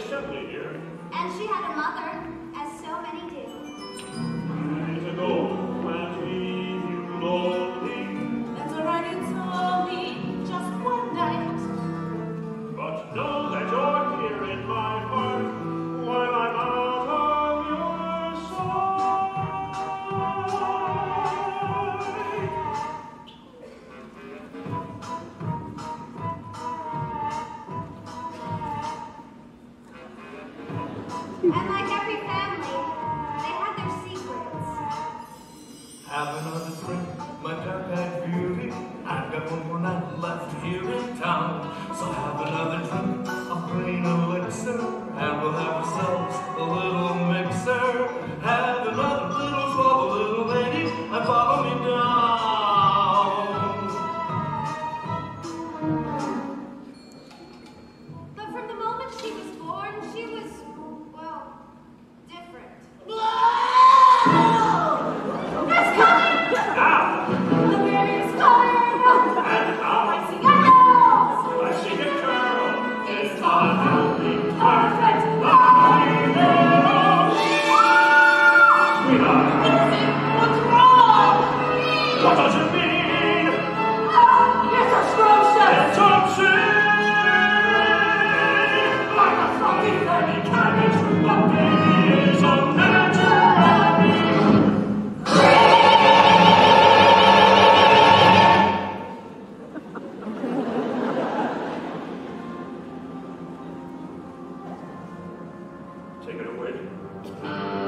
assembly here. And she had a mother, as so many do. Years ago, Matinee, you lonely. That's alright, it's only just one night. But know that you're here in my heart while I'm out of your sight. And like every family, they had their secrets. Have another drink, my dark-eyed beauty. I've got one more night left here in town. So have another drink of green elixir, and we'll have ourselves a little mixer. Have another little swallow, little lady, and follow me down. But from the moment she was born, she was, well, different. It's coming! Now! The baby is coming! And now! I see girls! I see a girl. It's Happy, perfect! Sweetheart, Lindsay, what's wrong? what does it mean? It's atrocious! It's obscene! Like a frothy, dirty cabbage, the baby is unnaturally. Take it away.